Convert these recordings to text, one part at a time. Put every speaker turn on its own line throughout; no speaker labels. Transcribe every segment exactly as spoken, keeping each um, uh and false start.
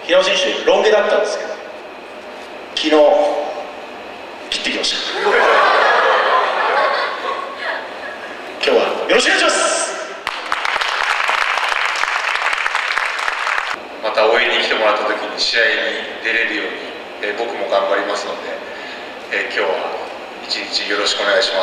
平尾選手ロン毛だったんですけど、昨日切ってきました。今日はよろしくお願いします。
また応援に来てもらった時に試合に出れるように、えー、僕も頑張りますので、えー、今日は一日よろしくお願いします。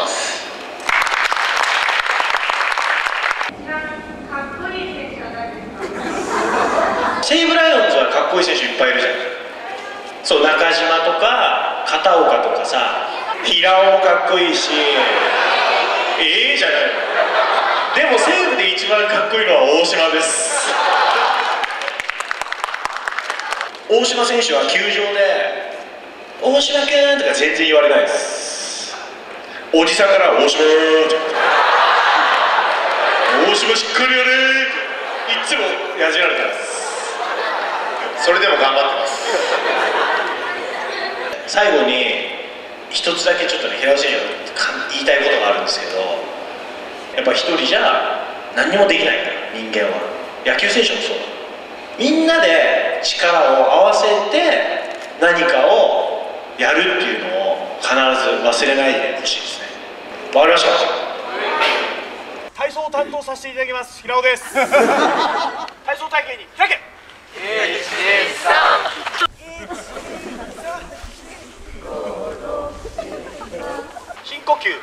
西武ライオンズはかっこいい選手いっぱいいるじゃん。そう、中島とか片岡とかさ、平尾もかっこいいし、ええじゃないの。でも西武で一番かっこいいのは大島です。大島選手は球場で「大島君」とか全然言われないです。おじさんから「大島」って「大島しっかりやれ」っていつもやじられてます。
それでも頑張ってます。
最後に一つだけちょっとね、平尾選手が言いたいことがあるんですけど、やっぱ一人じゃ何にもできないから、人間は。野球選手もそうだ。みんなで力を合わせて何かをやるっていうのを必ず忘れないでほしいですね。わかりました。
体操を担当させていただきます平尾です。体操体型に開け。いち、に、さん。深呼吸。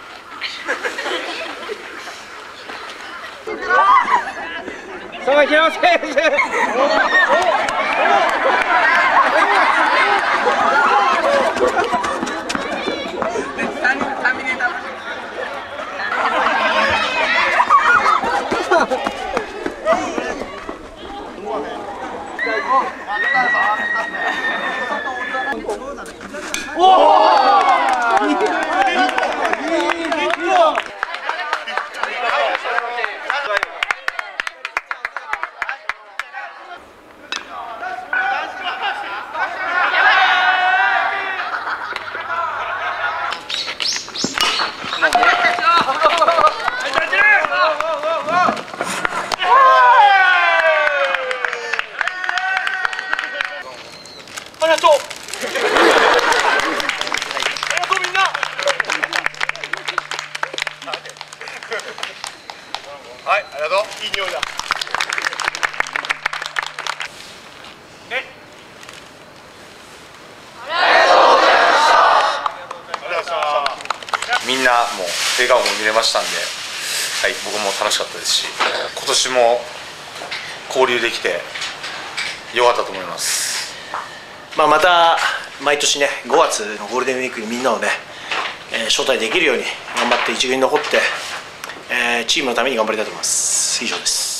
さあ、平尾選手。ありがとう。ありがとうみんな。はい、ありがとう。いい匂いだ。ね。ありがとうございました。ありがとうございました。
みんなも笑顔も見れましたんで、はい、僕も楽しかったですし、今年も交流できてよかったと思います。
まあ、また毎年ね、ごがつのゴールデンウィークにみんなをね、えー、招待できるように頑張って一軍に残って、えー、チームのために頑張りたいと思います。以上です。